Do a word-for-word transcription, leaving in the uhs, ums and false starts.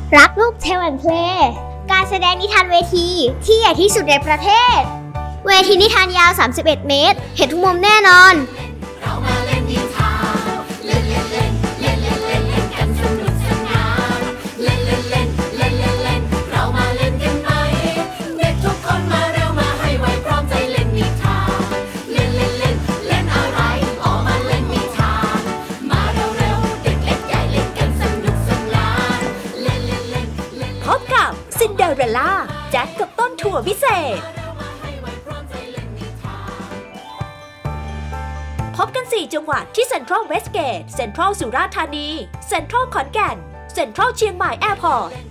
รักลูกเทลแอนเพลย์การแสดงนิทานเวทีที่ใหญ่ที่สุดในประเทศเวทีนิทานยาวสามสิบเอ็ดเมตรเห็นทุกมุมแน่นอนเรามาเล่นนิทานเล่นเล่นเล่นเล่นเล่นเล่นเล่นกันสนุกสนานเล่นเล่นเล่นเล่นเล่นเล่นเรามาเล่นกันไหมเด็กทุกคนมาเร็วมาให้ไวพร้อมใจเล่นนิทานเล่นเล่นเล่นเล่นอะไรออกมาเล่นนิทานมาเร็วเร็วเด็กเล็กใหญ่เล่นกันสนุกสนานเล่นเล่นเล่นเล่นพบกับซินเดอเรลล่าแจ็คกับต้นถั่ววิเศษพบกันสี่จังหวัดที่เซ็นทรัลเวสต์เกตเซ็นทรัลสุราษฎร์ธานีเซ็นทรัลขอนแก่นเซ็นทรัลเชียงใหม่แอร์พอร์ต